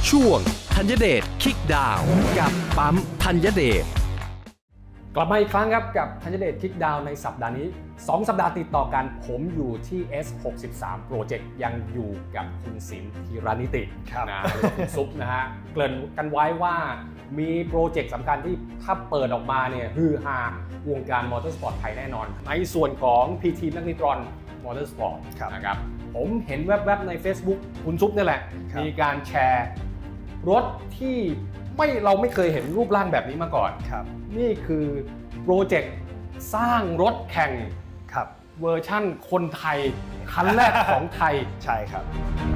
ช่วงธัญเดชคิกดาวกับปั๊มธัญเดชกลับมาอีกครั้งครับกับธัญเดชคิกดาวในสัปดาห์นี้2 สัปดาห์ติดต่อกันผมอยู่ที่ S63 Project ยังอยู่กับคุณสินธีรนิตินะคุณซุปนะฮะเกริ่นกันไว้ว่ามีโปรเจกต์สำคัญที่ถ้าเปิดออกมาเนี่ยฮือฮาวงการมอเตอร์สปอร์ตไทยแน่นอนในส่วนของ PT แมกนิตรอนมอเตอร์สปอร์ตนะครับผมเห็นแวบๆใน Facebook คุณซุปนี่แหละมีการแชร์รถที่เราไม่เคยเห็นรูปร่างแบบนี้มาก่อนนี่คือโปรเจกต์สร้างรถแข่งเวอร์ชั่นคนไทยคันแรกของไทยใช่ครับ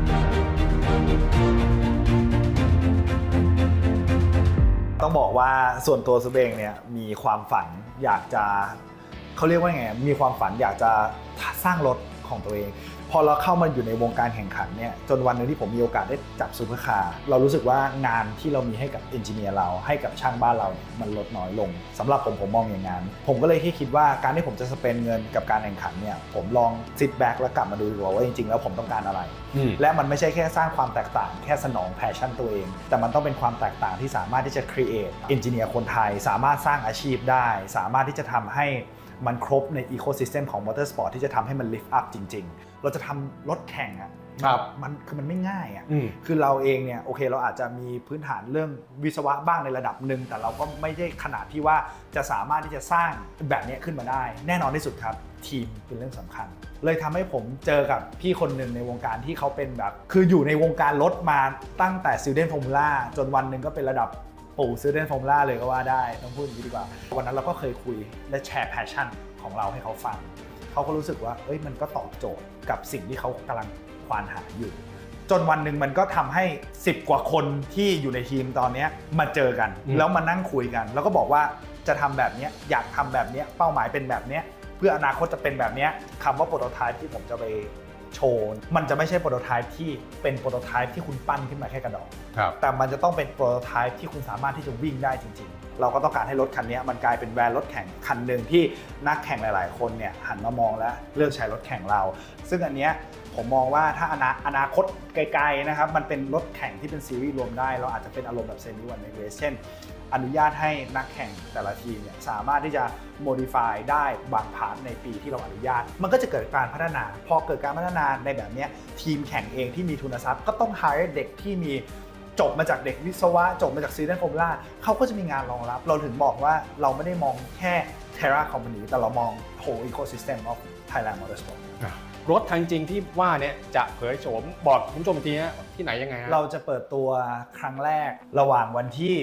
ต้องบอกว่าส่วนตัวซุปเองเนี่ยมีความฝันอยากจะเขาเรียกว่าไงมีความฝันอยากจะสร้างรถของตัวเองพอเราเข้ามาอยู่ในวงการแข่งขันเนี่ยจนวันนึงที่ผมมีโอกาสได้จับซูเปอร์คาร์เรารู้สึกว่างานที่เรามีให้กับเอนจิเนียร์เราให้กับช่างบ้านเราเนี่ยมันลดน้อยลงสำหรับผมมองอย่างนั้นผมก็เลยคิดว่าการที่ผมจะสเปนเงินกับการแข่งขันเนี่ยผมลองซิทแบ็กแล้วกลับมาดูดีกว่าจริงๆแล้วผมต้องการอะไรและมันไม่ใช่แค่สร้างความแตกต่างแค่สนองแพชชั่นตัวเองแต่มันต้องเป็นความแตกต่างที่สามารถที่จะครีเอทเอนจิเนียร์คนไทยสามารถสร้างอาชีพได้สามารถที่จะทำให้มันครบในอีโคซิสเต็มของมอเตอร์สปอร์ตที่จะทำให้มันลิฟต์อัพจริงๆเราจะทำรถแข่งอ่ะมันไม่ง่ายอ่ะคือเราเองเนี่ยโอเคเราอาจจะมีพื้นฐานเรื่องวิศวะบ้างในระดับหนึ่งแต่เราก็ไม่ได้ขนาดที่ว่าจะสามารถที่จะสร้างแบบนี้ขึ้นมาได้แน่นอนที่สุดครับทีมเป็นเรื่องสำคัญเลยทำให้ผมเจอกับพี่คนหนึ่งในวงการที่เขาเป็นแบบคืออยู่ในวงการรถมาตั้งแต่ซิลเดนฟอร์มูล่าจนวันหนึ่งก็เป็นระดับปู่ซิลเดนฟอร์มูล่าเลยก็ว่าได้ต้องพูดอย่างนี้ดีกว่าวันนั้นเราก็เคยคุยและแชร์แพชชั่นของเราให้เขาฟังเขาก็รู้สึกว่ามันก็ตอบโจทย์กับสิ่งที่เขากำลังควานหาอยู่จนวันหนึ่งมันก็ทำให้10กว่าคนที่อยู่ในทีมตอนนี้มาเจอกันแล้วมานั่งคุยกันแล้วก็บอกว่าจะทำแบบนี้อยากทำแบบนี้เป้าหมายเป็นแบบนี้เพื่ออนาคตจะเป็นแบบนี้คำว่าโปรโตไทป์ที่ผมจะไปโชว์มันจะไม่ใช่โปรโตไทป์ที่เป็นโปรโตไทป์ที่คุณปั้นขึ้นมาแค่กระดองแต่มันจะต้องเป็นโปรโตไทป์ที่คุณสามารถที่จะวิ่งได้จริงๆเราก็ต้องการให้รถคันนี้มันกลายเป็นแบรนด์รถแข่งคันหนึ่งที่นักแข่งหลายๆคนเนี่ยหันมามองและเลือกใช้รถแข่งเราซึ่งอันนี้ผมมองว่าถ้าอนาคตไกลๆนะครับมันเป็นรถแข่งที่เป็นซีรีส์รวมได้เราอาจจะเป็นอารมณ์แบบเซมิวันในเรสเช่นอนุญาตให้นักแข่งแต่ละทีมเนี่ยสามารถที่จะ modify ได้บางพาร์ทในปีที่เราอนุญาตมันก็จะเกิดการพัฒนาพอเกิดการพัฒนาในแบบนี้ทีมแข่งเองที่มีทุนทรัพย์ก็ต้อง hire เด็กที่มีจบมาจากเด็กวิศวะจบมาจากซีเดนฟอร์มูล่าเขาก็จะมีงานรองรับเราถึงบอกว่าเราไม่ได้มองแค่ Terra Company แต่เรามอง whole ecosystem of Thailand Motorsport รถทางจริงที่ว่าเนี่ยจะเผยโฉมบอกคุณผู้ชมทีนี้ที่ไหนยังไงเราจะเปิดตัวครั้งแรกระหว่างวันที่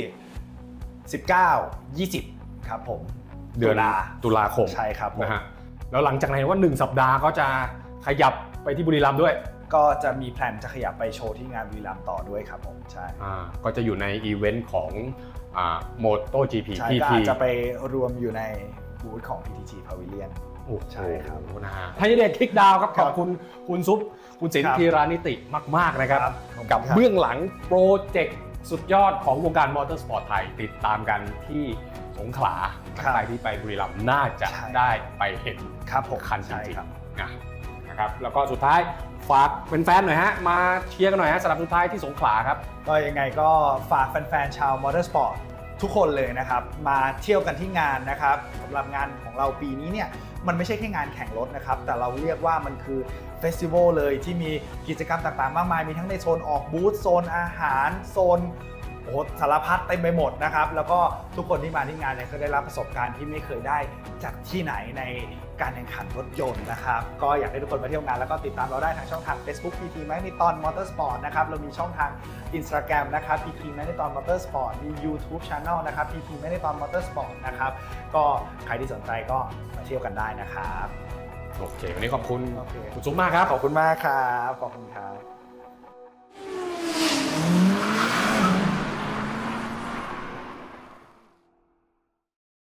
19-20ครับผมเดือนตุลาคมใช่ครับนะฮะแล้วหลังจากนั้นว่า1 สัปดาห์ก็จะขยับไปที่บุรีรัมย์ด้วยก็จะมีแพลนจะขยับไปโชว์ที่งานบุรีรัมย์ต่อด้วยครับผมใช่ก็จะอยู่ในอีเวนต์ของMotoGP ใช่ก็อาจจะไปรวมอยู่ในบูธของ PTG Pavilion ใช่ครับนะฮะธัญเดชคิกดาวครับขอบคุณคุณซุปคุณสินธีรานิติมากๆนะครับกับเบื้องหลังโปรเจกต์สุดยอดของวงการมอเตอร์สปอร์ตไทยติดตามกันที่สงขลาใครที่ไปบุรีรัมย์น่าจะได้ไปเห็นคันจริงๆนะครับแล้วก็สุดท้ายฝากแฟนๆหน่อยฮะมาเชียร์กันหน่อยฮะสำหรับสุดท้ายที่สงขลาครับก็ยังไงก็ฝากแฟนๆชาวมอเตอร์สปอร์ตทุกคนเลยนะครับมาเที่ยวกันที่งานนะครับสำหรับงานของเราปีนี้เนี่ยมันไม่ใช่แค่งานแข่งรถนะครับแต่เราเรียกว่ามันคือเฟสติวัลเลยที่มีกิจกรรมต่างๆมากมายมีทั้งในโซนออกบูธโซนอาหารโซนสารพัดเต็มไปหมดนะครับแล้วก็ทุกคนที่มาที่งานเนี่ยก็ได้รับประสบการณ์ที่ไม่เคยได้จากที่ไหนในการแข่งขันรถยนต์นะครับก็อยากให้ทุกคนมาเที่ยวงานแล้วก็ติดตามเราได้ทางช่องทาง Facebook PT Magneton Motorsport นะครับเรามีช่องทาง Instagram นะครับ PT Magneton Motorsport มี YouTube Channel นะครับ PT Magneton Motorsport นะครับก็ใครที่สนใจก็มาเที่ยวกันได้นะครับโอเควันนี้ขอบคุณคุณซุปมากครับขอบคุณมากครับขอบคุณครับ